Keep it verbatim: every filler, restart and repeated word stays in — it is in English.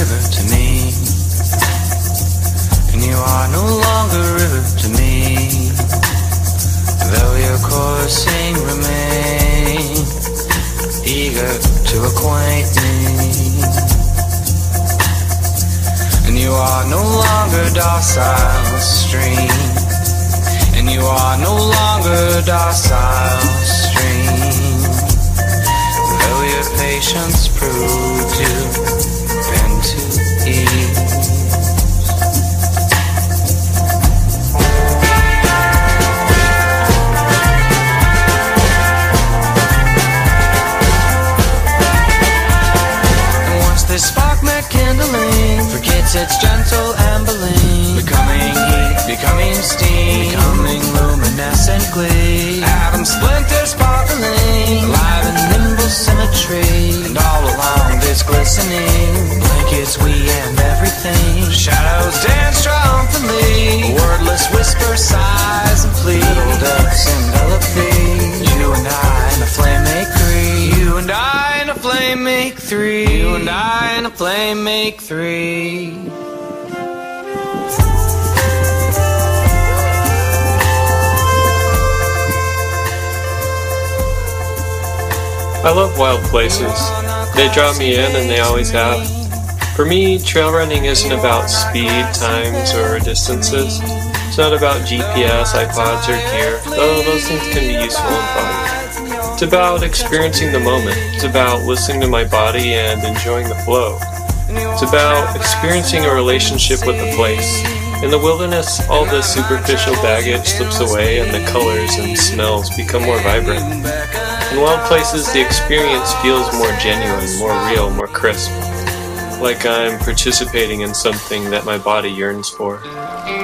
river to me, and you are no longer river to me, though your coursing remain, eager to acquaint me. And you are no longer docile stream, and you are no longer docile stream, though your patience proves you've been to ease. And once this spark met kindling forgets its gentle ambling, becoming heat, becoming steam, becoming luminescent glee, atom splinters sparkling, alive in nimble symmetry, and all along this glistening blankets we and everything, shadows dance triumphantly, wordless whisper sighs and plead, little ducks envelop thee, you and I and a flame make three, you and I and a flame make three, you and I and a flame make three. I love wild places. They draw me in and they always have. For me, trail running isn't about speed, times, or distances. It's not about G P S, iPods, or gear, though those things can be useful and fun. It's about experiencing the moment. It's about listening to my body and enjoying the flow. It's about experiencing a relationship with the place. In the wilderness, all the superficial baggage slips away and the colors and smells become more vibrant. In wild places, the experience feels more genuine, more real, more crisp. Like I'm participating in something that my body yearns for.